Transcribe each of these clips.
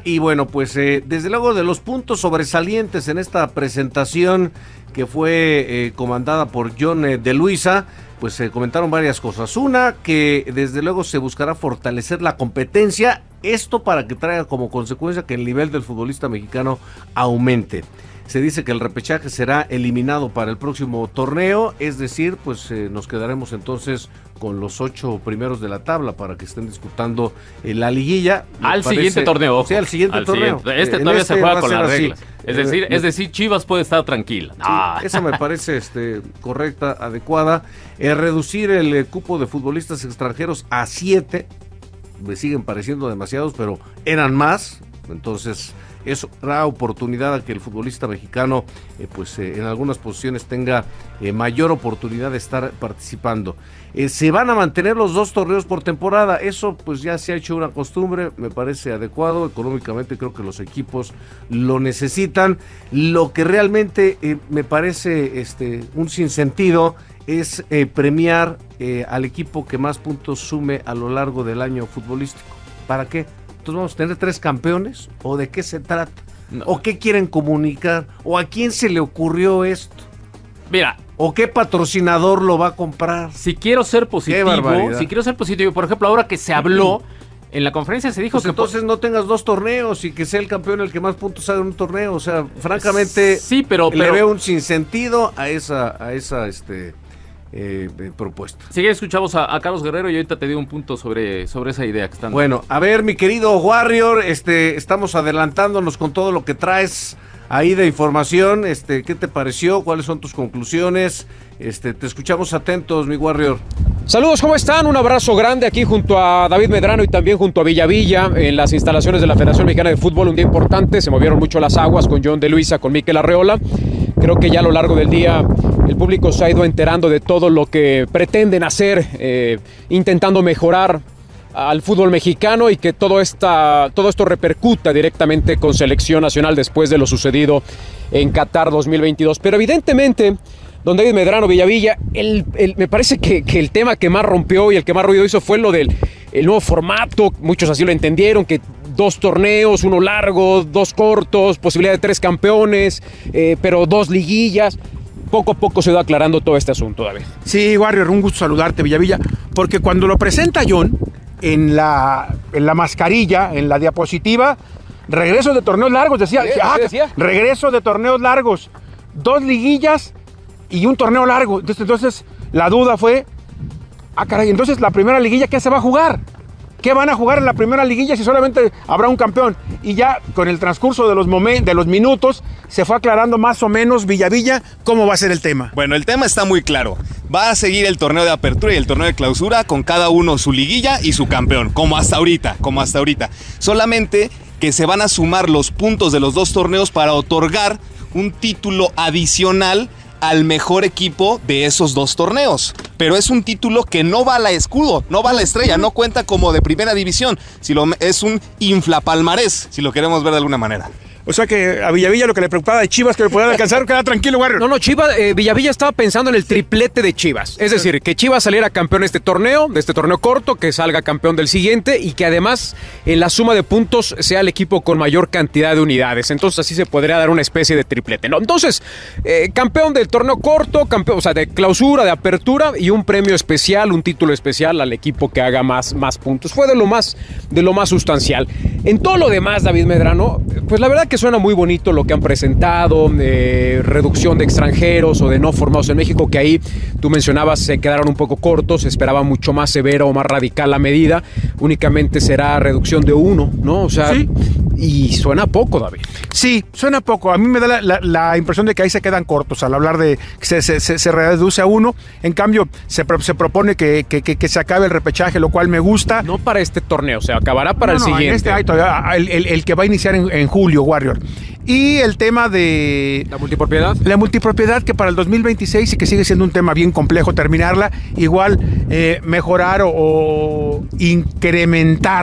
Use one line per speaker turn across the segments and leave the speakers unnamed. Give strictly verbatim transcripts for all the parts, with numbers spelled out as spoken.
Y bueno, pues eh, desde luego de los puntos sobresalientes en esta presentación que fue eh, comandada por John eh, de Luisa, pues se eh, comentaron varias cosas. Una, que desde luego se buscará fortalecer la competencia, esto para que traiga como consecuencia que el nivel del futbolista mexicano aumente. Se dice que el repechaje será eliminado para el próximo torneo, es decir, pues eh, nos quedaremos entonces con los ocho primeros de la tabla para que estén disputando eh, la liguilla.
Me al parece, siguiente torneo, ojo.
Sí, al siguiente
al
torneo.
Siguiente. Este
eh,
todavía
este
se juega con las
así.
reglas. Es decir, eh, es decir, Chivas puede estar tranquila.
Sí,
ah.
Esa me parece este, correcta, adecuada. Eh, reducir el eh, cupo de futbolistas extranjeros a siete. Me siguen pareciendo demasiados, pero eran más. Entonces, eso da oportunidad a que el futbolista mexicano, eh, pues eh, en algunas posiciones tenga eh, mayor oportunidad de estar participando. Eh, se van a mantener los dos torneos por temporada, eso pues ya se ha hecho una costumbre, me parece adecuado, económicamente creo que los equipos lo necesitan. Lo que realmente eh, me parece este, un sinsentido es eh, premiar eh, al equipo que más puntos sume a lo largo del año futbolístico. ¿Para qué? Entonces vamos a tener tres campeones, ¿o de qué se trata? No. ¿O qué quieren comunicar? ¿O a quién se le ocurrió esto?
Mira,
¿o qué patrocinador lo va a comprar?
Si quiero ser positivo, si quiero ser positivo, por ejemplo, ahora que se habló, en la conferencia se dijo
pues
que...
entonces no tengas dos torneos y que sea el campeón el que más puntos haga en un torneo, o sea, francamente,
sí, pero,
le
pero...
veo un sinsentido a esa, a esa, este... Eh, eh, propuesta.
Si quieres escuchamos a, a Carlos Guerrero y ahorita te digo un punto sobre, sobre esa idea que están.
Bueno, a ver, mi querido Warrior, este, estamos adelantándonos con todo lo que traes ahí de información. Este, ¿qué te pareció? ¿Cuáles son tus conclusiones? Este, te escuchamos atentos, mi Warrior.
Saludos, ¿cómo están? Un abrazo grande aquí junto a David Medrano y también junto a Villavilla en las instalaciones de la Federación Mexicana de Fútbol. Un día importante, se movieron mucho las aguas con John de Luisa, con Mikel Arreola. Creo que ya a lo largo del día el público se ha ido enterando de todo lo que pretenden hacer, eh, intentando mejorar al fútbol mexicano y que todo, esta, todo esto repercuta directamente con selección nacional después de lo sucedido en Qatar dos mil veintidós. Pero evidentemente, don David Medrano, Villavilla, el, el, me parece que, que el tema que más rompió y el que más ruido hizo fue lo del el nuevo formato. Muchos así lo entendieron, que dos torneos, uno largo, dos cortos, posibilidad de tres campeones, eh, pero dos liguillas. Poco a poco se va aclarando todo este asunto, David.
Sí, Warrior, un gusto saludarte, Villavilla, porque cuando lo presenta John en la, en la mascarilla, en la diapositiva, regreso de torneos largos, decía,
¿Sí?
ah,
decía?
regreso de torneos largos, dos liguillas y un torneo largo. Entonces, entonces la duda fue, ah, caray, entonces la primera liguilla, ¿qué se va a jugar? ¿Qué van a jugar en la primera liguilla si solamente habrá un campeón? Y ya con el transcurso de los, momen- de los minutos se fue aclarando más o menos, Villavilla, cómo va a ser el tema.
Bueno, el tema está muy claro. Va a seguir el torneo de apertura y el torneo de clausura con cada uno su liguilla y su campeón, como hasta ahorita, como hasta ahorita. Solamente que se van a sumar los puntos de los dos torneos para otorgar un título adicional al mejor equipo de esos dos torneos. Pero es un título que no va a la escudo, no va a la estrella, no cuenta como de primera división, sino es un inflapalmarés, si lo queremos ver de alguna manera.
O sea que a Villavilla lo que le preocupaba de Chivas que le podían alcanzar, queda tranquilo, Warrior.
No, no, Chivas, eh, Villavilla estaba pensando en el triplete de Chivas. Es decir, que Chivas saliera campeón de este torneo, de este torneo corto, que salga campeón del siguiente y que además en la suma de puntos sea el equipo con mayor cantidad de unidades. Entonces así se podría dar una especie de triplete, ¿no? Entonces, eh, campeón del torneo corto, campeón, o sea, de clausura, de apertura y un premio especial, un título especial al equipo que haga más, más puntos. Fue de lo más, de lo más sustancial. En todo lo demás, David Medrano, pues la verdad que suena muy bonito lo que han presentado, eh, reducción de extranjeros o de no formados en México, que ahí tú mencionabas se quedaron un poco cortos, se esperaba mucho más severa o más radical la medida, únicamente será reducción de uno, ¿no? O sea,
sí.
Y suena poco, David.
Sí, suena poco. A mí me da la, la, la impresión de que ahí se quedan cortos al hablar de que se, se, se, se reduce a uno. En cambio, se, se propone que, que, que, que se acabe el repechaje, lo cual me gusta.
No para este torneo, se acabará para
no,
el
no,
siguiente.
En este hay todavía, el, el, el que va a iniciar en, en julio, Warrior. Y el tema de...
¿La multipropiedad?
La multipropiedad, que para el dos mil veintiséis y que sigue siendo un tema bien complejo terminarla, igual eh, mejorar o, o incrementar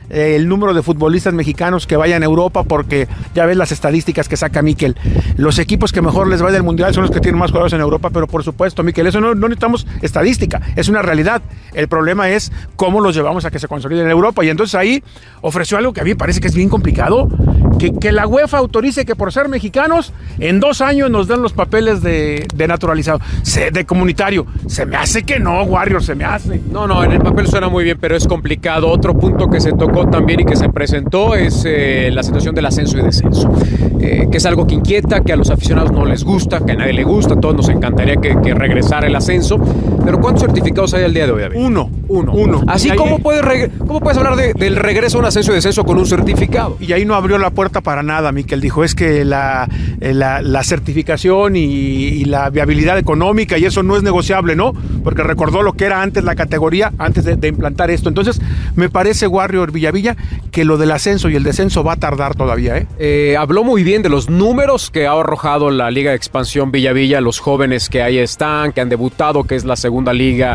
eh, el número de futbolistas mexicanos que vayan a Europa, porque ya ves las estadísticas que saca Mikel. Los equipos que mejor les va del Mundial son los que tienen más jugadores en Europa, pero por supuesto, Mikel, eso no, no necesitamos estadística, es una realidad. El problema es cómo los llevamos a que se consoliden en Europa, y entonces ahí ofreció algo que a mí me parece que es bien complicado, que, que la UEFA autorice que por ser mexicanos, en dos años nos den los papeles de, de naturalizado, se, de comunitario. Se me hace que no, Warrior, se me hace.
No, no, en el papel suena muy bien, pero es complicado. Otro punto que se tocó también y que se presentó es eh, la situación del ascenso y descenso, eh, que es algo que inquieta, que a los aficionados no les gusta, que a nadie le gusta, a todos nos encantaría que, que regresara el ascenso, pero ¿cuántos certificados hay al día de hoy, David?
Uno.
Uno. Uno. Así, ¿cómo puedes, reg- ¿cómo puedes hablar de, del regreso a un ascenso y descenso con un certificado?
Y ahí no abrió la puerta para nada, Mikel. Dijo, es que la, la, la certificación y, y la viabilidad económica y eso no es negociable, ¿no? Porque recordó lo que era antes la categoría, antes de, de implantar esto. Entonces, me parece, Warrior Villavilla, que lo del ascenso y el descenso va a tardar todavía, ¿eh?
Eh, habló muy bien de los números que ha arrojado la Liga de Expansión Villavilla, los jóvenes que ahí están, que han debutado, que es la segunda liga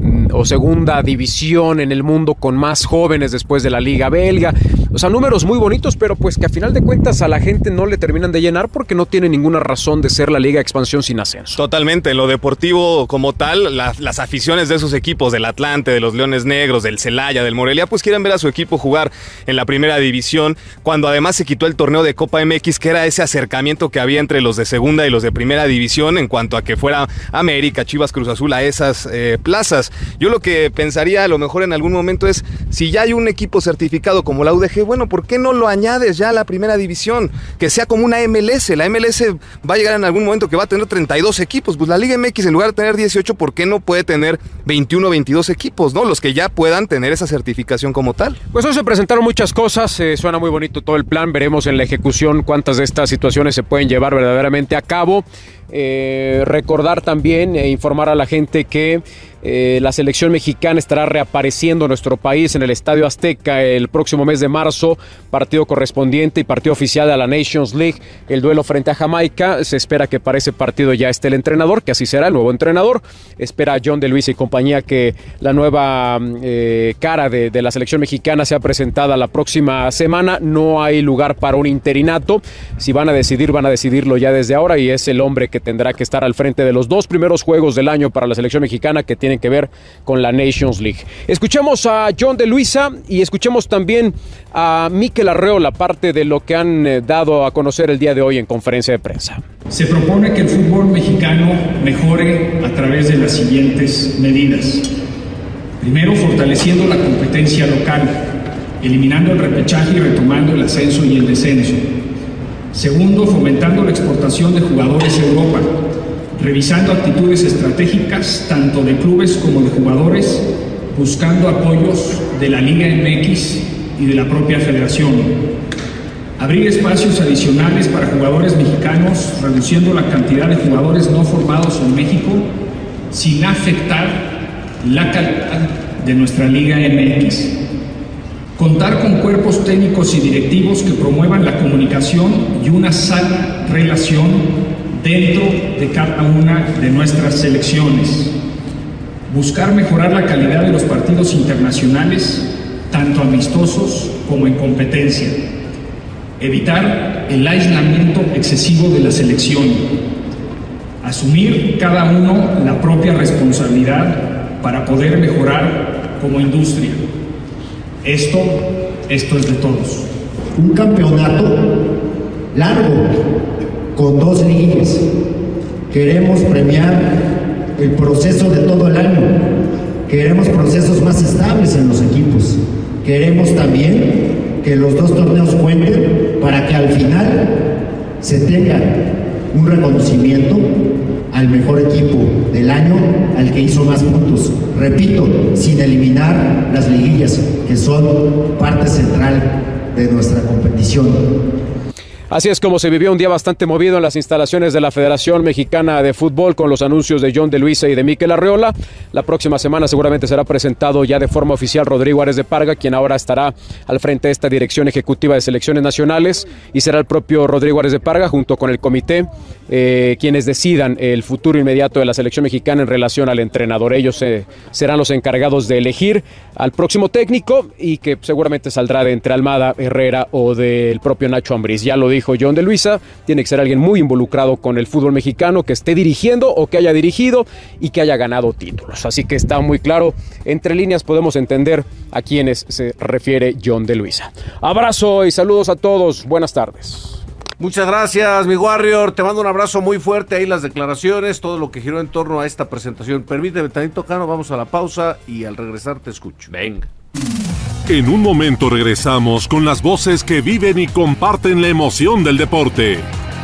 o segunda división en el mundo con más jóvenes después de la liga belga. O sea, números muy bonitos, pero pues que a final de cuentas a la gente no le terminan de llenar porque no tiene ninguna razón de ser la Liga de Expansión sin ascenso.
Totalmente, en lo deportivo como tal, la, las aficiones de esos equipos, del Atlante, de los Leones Negros, del Celaya, del Morelia, pues quieren ver a su equipo jugar en la primera división, cuando además se quitó el torneo de Copa M X, que era ese acercamiento que había entre los de segunda y los de primera división en cuanto a que fuera América, Chivas, Cruz Azul a esas eh, plazas. Yo lo que pensaría a lo mejor en algún momento es, si ya hay un equipo certificado como la U D G, bueno, ¿por qué no lo añades ya a la primera división? Que sea como una M L S. La M L S va a llegar en algún momento que va a tener treinta y dos equipos. Pues la Liga M X, en lugar de tener dieciocho, ¿por qué no puede tener veintiuno, veintidós equipos, ¿no? Los que ya puedan tener esa certificación como tal.
Pues hoy se presentaron muchas cosas, eh, suena muy bonito todo el plan, veremos en la ejecución cuántas de estas situaciones se pueden llevar verdaderamente a cabo. Eh, recordar también e informar a la gente que eh, la selección mexicana estará reapareciendo en nuestro país en el Estadio Azteca el próximo mes de marzo, partido correspondiente y partido oficial de la Nations League, el duelo frente a Jamaica. Se espera que para ese partido ya esté el entrenador, que así será el nuevo entrenador. Espera John de Luisa y compañía que la nueva eh, cara de, de la selección mexicana sea presentada la próxima semana. No hay lugar para un interinato. Si van a decidir, van a decidirlo ya desde ahora, y es el hombre que tendrá que estar al frente de los dos primeros juegos del año para la selección mexicana, que tienen que ver con la Nations League. Escuchemos a John de Luisa y escuchemos también a Mikel Arreola, parte de lo que han eh, dado a conocer el día de hoy en conferencia de prensa.
Se propone que el fútbol mexicano mejore a través de las siguientes medidas. Primero, fortaleciendo la competencia local, eliminando el repechaje y retomando el ascenso y el descenso. Segundo, fomentando la exportación de jugadores a Europa, revisando actitudes estratégicas tanto de clubes como de jugadores, buscando apoyos de la Liga M X y de la propia federación. Abrir espacios adicionales para jugadores mexicanos, reduciendo la cantidad de jugadores no formados en México, sin afectar la calidad de nuestra Liga M X. Contar con cuerpos técnicos y directivos que promuevan la comunicación y una sana relación dentro de cada una de nuestras selecciones. Buscar mejorar la calidad de los partidos internacionales, tanto amistosos como en competencia. Evitar el aislamiento excesivo de la selección. Asumir cada uno la propia responsabilidad para poder mejorar como industria. Esto, esto es de todos.
Un campeonato largo, con dos liguillas. Queremos premiar el proceso de todo el año. Queremos procesos más estables en los equipos. Queremos también que los dos torneos cuenten para que al final se tenga un reconocimiento al mejor equipo del año, al que hizo más puntos. Repito, sin eliminar las liguillas, que son parte central de nuestra competición.
Así es como se vivió un día bastante movido en las instalaciones de la Federación Mexicana de Fútbol con los anuncios de John de Luisa y de Mikel Arreola. La próxima semana seguramente será presentado ya de forma oficial Rodrigo Ares de Parga, quien ahora estará al frente de esta dirección ejecutiva de selecciones nacionales, y será el propio Rodrigo Ares de Parga junto con el comité eh, quienes decidan el futuro inmediato de la selección mexicana en relación al entrenador. Ellos eh, serán los encargados de elegir al próximo técnico y que seguramente saldrá de entre Almada, Herrera o del propio Nacho Ambriz. Ya lo dijo dijo John de Luisa, tiene que ser alguien muy involucrado con el fútbol mexicano, que esté dirigiendo o que haya dirigido y que haya ganado títulos. Así que está muy claro, entre líneas podemos entender a quiénes se refiere John de Luisa. Abrazo y saludos a todos, buenas tardes.
Muchas gracias, mi Warrior, te mando un abrazo muy fuerte, ahí las declaraciones, todo lo que giró en torno a esta presentación. Permíteme, tantito, Cano, vamos a la pausa y al regresar te escucho.
Venga.
En un momento regresamos con las voces que viven y comparten la emoción del deporte.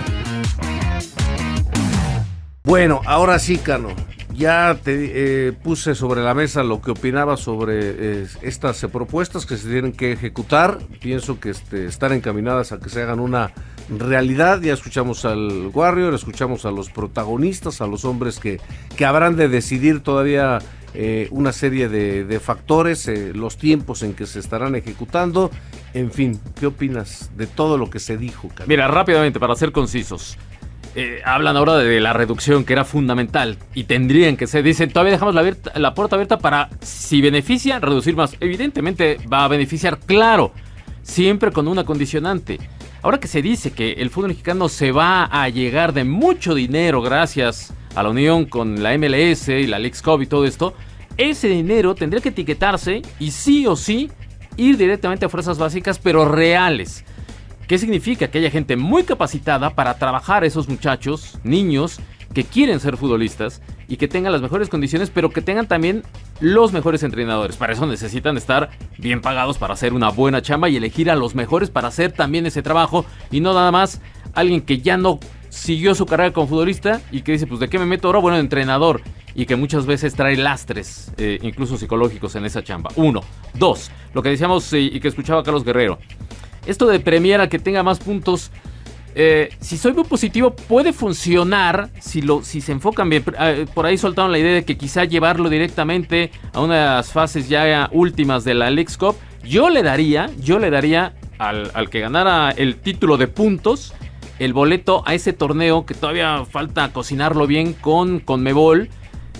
Bueno, ahora sí, Cano, ya te eh, puse sobre la mesa lo que opinaba sobre eh, estas eh, propuestas que se tienen que ejecutar. Pienso que este, están encaminadas a que se hagan una realidad. Ya escuchamos al Warrior, escuchamos a los protagonistas, a los hombres que, que habrán de decidir todavía Eh, una serie de, de factores, eh, los tiempos en que se estarán ejecutando, en fin, ¿qué opinas de todo lo que se dijo, Carlos?
Mira, rápidamente, para ser concisos, eh, hablan ahora de la reducción, que era fundamental, y tendrían que ser, dicen, todavía dejamos la, abierta, la puerta abierta para, si beneficia, reducir más. Evidentemente va a beneficiar, claro, siempre con una condicionante. Ahora que se dice que el fútbol mexicano se va a llegar de mucho dinero gracias a la unión con la M L S y la Leagues Cup y todo esto, ese dinero tendría que etiquetarse y sí o sí ir directamente a fuerzas básicas, pero reales. ¿Qué significa? Que haya gente muy capacitada para trabajar a esos muchachos, niños, que quieren ser futbolistas y que tengan las mejores condiciones, pero que tengan también los mejores entrenadores. Para eso necesitan estar bien pagados para hacer una buena chamba y elegir a los mejores para hacer también ese trabajo, y no nada más alguien que ya no siguió su carrera como futbolista y que dice, pues ¿de qué me meto ahora? Bueno, de entrenador, y que muchas veces trae lastres, eh, incluso psicológicos, en esa chamba. Uno. Dos, lo que decíamos eh, y que escuchaba Carlos Guerrero, esto de premiar a que tenga más puntos, eh, si soy muy positivo, puede funcionar si, lo, si se enfocan bien. Eh, por ahí soltaron la idea de que quizá llevarlo directamente a unas fases ya últimas de la Leagues Cup. Yo le daría, yo le daría al, al que ganara el título de puntos, el boleto a ese torneo que todavía falta cocinarlo bien con CONMEBOL,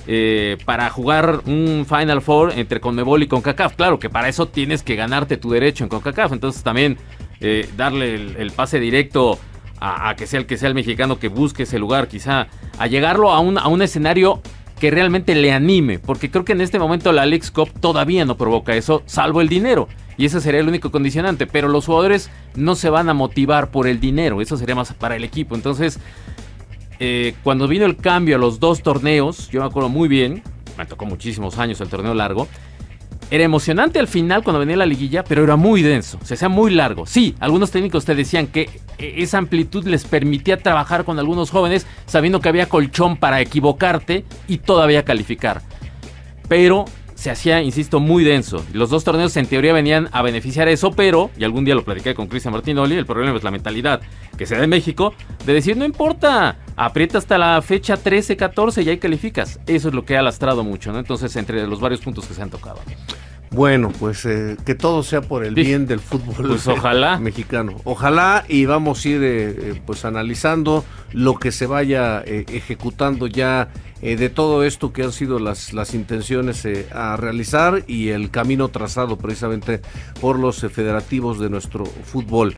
eh, para jugar un Final Four entre CONMEBOL y CONCACAF. Claro que para eso tienes que ganarte tu derecho en CONCACAF, entonces también eh, darle el, el pase directo a, a que sea el que sea el mexicano que busque ese lugar, quizá a llegarlo a un, a un escenario que realmente le anime, porque creo que en este momento la Leagues Cup todavía no provoca eso, salvo el dinero, y ese sería el único condicionante, pero los jugadores no se van a motivar por el dinero, eso sería más para el equipo. Entonces, eh, cuando vino el cambio a los dos torneos, yo me acuerdo muy bien, me tocó muchísimos años el torneo largo, era emocionante al final cuando venía la liguilla, pero era muy denso, se hacía muy largo. Sí, algunos técnicos te decían que esa amplitud les permitía trabajar con algunos jóvenes, sabiendo que había colchón para equivocarte y todavía calificar. Pero se hacía, insisto, muy denso. Los dos torneos en teoría venían a beneficiar eso, pero, y algún día lo platiqué con Cristian Martinoli, el problema es la mentalidad que se da en México, de decir, no importa, aprieta hasta la fecha trece, catorce y ahí calificas. Eso es lo que ha lastrado mucho, ¿no? Entonces, entre los varios puntos que se han tocado.
Bueno, pues eh, que todo sea por el bien del fútbol,
pues ojalá,
mexicano. Ojalá, y vamos a ir eh, eh, pues analizando lo que se vaya eh, ejecutando ya eh, de todo esto que han sido las, las intenciones eh, a realizar y el camino trazado precisamente por los eh, federativos de nuestro fútbol.